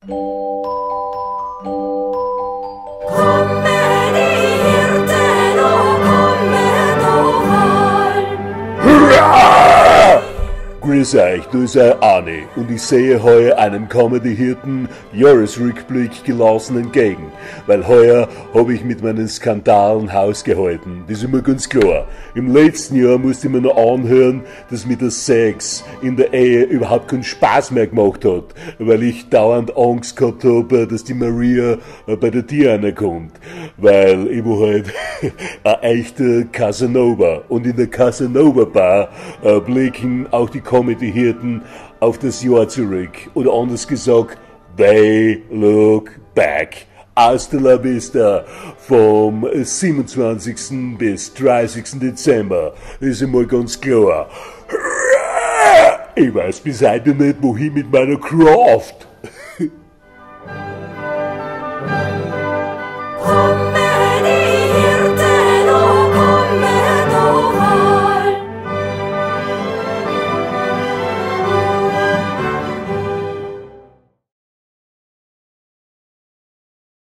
ComedyHirten, oh kommet doch all. Hurra! Grüß euch, du ist euer Arni und ich sehe heuer einem ComedyHirten Jahresrückblick gelassen entgegen, weil heuer habe ich mit meinen Skandalen Haus gehalten. Das ist mir ganz klar. Im letzten Jahr musste ich mir noch anhören, dass mir der Sex in der Ehe überhaupt keinen Spaß mehr gemacht hat, weil ich dauernd Angst gehabt habe, dass die Maria bei der Diana kommt, weil ich war halt ein echter Casanova und in der Casanova Bar blicken auch die ComedyHirten auf das Jahr zurück. Oder anders gesagt, they look back. Hasta la vista vom 27. bis 30. Dezember. Das ist einmal ganz klar. Ich weiß bis heute nicht, wohin mit meiner Kraft.